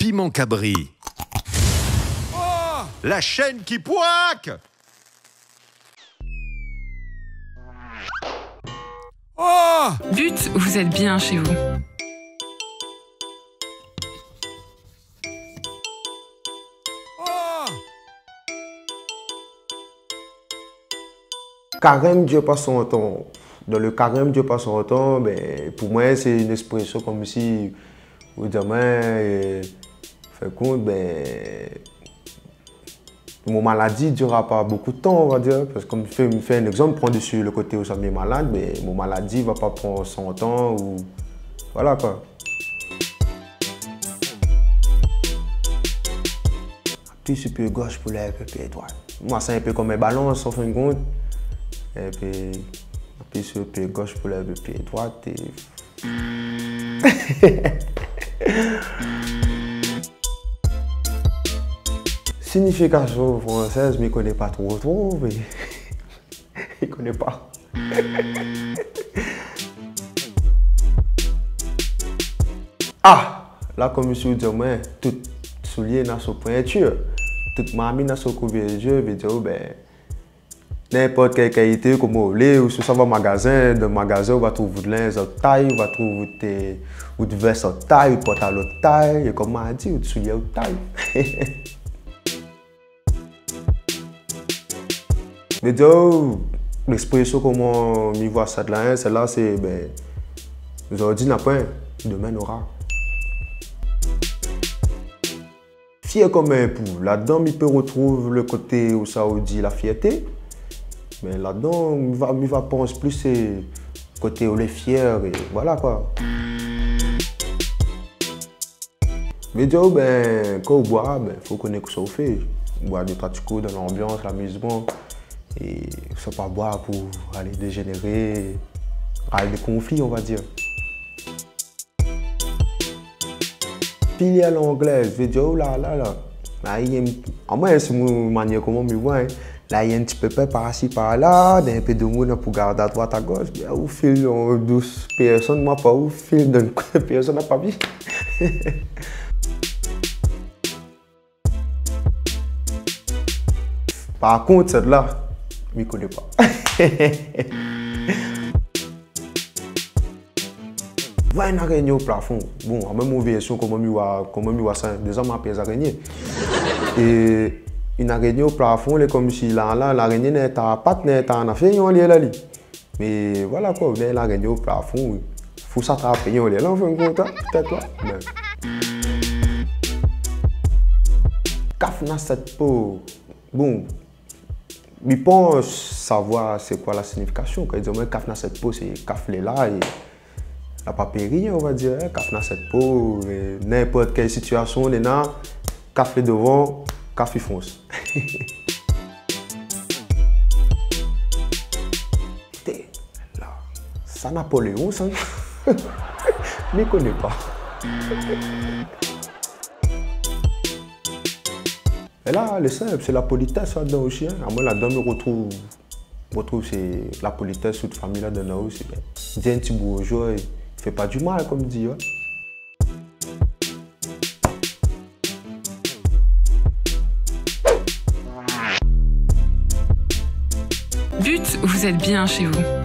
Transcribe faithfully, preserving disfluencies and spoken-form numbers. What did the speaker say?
piment cabri. Oh, la chaîne qui poique. Oh! But, vous êtes bien chez vous. Oh! Carême, Dieu passe son temps. Dans le carême, Dieu passe son temps, ben, pour moi, c'est une expression comme si, au demain, fait compte, ben, mon maladie ne durera pas beaucoup de temps, on va dire. Parce que comme je fais, fais un exemple, prends dessus le côté où ça m'est malade, mais mon maladie ne va pas prendre son temps ou. Voilà quoi. Appuie sur le pied gauche pour lèver le pied droit. Moi, c'est un peu comme un balance en fin de compte. Et puis, appuie sur le pied gauche pour lever le pied droit. Et... Signification française, mais il ne connaît pas trop trop, mais il ne connaît pas. Ah! Là, comme je dis, moi, tout soulier dans sa pointure, toute mamie dans son couverture, veut dire, ben, n'importe quelle qualité, comme vous voulez, ou si ça va au magasin, dans le magasin, on va trouver de linge de taille, on va trouver des, ou de veste de taille, ou de pantalon de taille, et comme on dit, ou de souliers de taille. Mais donc, l'expression comment on voit ça de là, celle-là, c'est, ben, aujourd'hui n'a pas, demain n'aura. Fier comme un époux, là-dedans, il peut retrouver le côté où ça dit la fierté. Mais là-dedans, il va, il va penser plus c'est côté où il est fier et voilà quoi. Mais donc, ben, quand on boit, il ben, faut connaître ce qu'on fait. Boire des pratiques dans l'ambiance, l'amusement. Et ça pas boire pour aller dégénérer, aller des conflits, on va dire. Filiale anglaise, je veux dire, oh là là là. Là, il y a une... En moi, c'est mon manière comment me voir. Hein. Là, il y a un petit peu par ici, par là, un peu de monde pour garder à droite, à gauche. Bien, au fil de douze personnes, moi pas au fil de personne n'a pas vu. Par contre, celle-là, je ne connais pas. Voilà une araignée au plafond. Bon, en même version, comment je vois, comment je vois ça, des hommes appellent araignées. Et une araignée au plafond, c'est comme si là, là, l'araignée n'est pas patte, n'est pas en affaire, on est là. Mais voilà quoi, mais l'araignée au plafond, il faut s'attraper, on est là, on fait un gros temps, peut-être là. Caf dans cette peau, bon, je pense savoir c'est quoi la signification. Quand ils disent caf dans cette peau, c'est caf là et la papérie, on va dire, caf dans cette peau, n'importe quelle situation, on est là, caf devant. Café fonce. Là, ça Napoléon, ça. Je ne connais pas. Et là, le simple, c'est la politesse là-dedans aussi. Hein. Moi, là-dedans, je retrouve, je retrouve c'est la politesse toute famille là-dedans aussi. Dis un petit bourgeois, il ne fait pas du mal, comme dit. Ouais. But, vous êtes bien chez vous.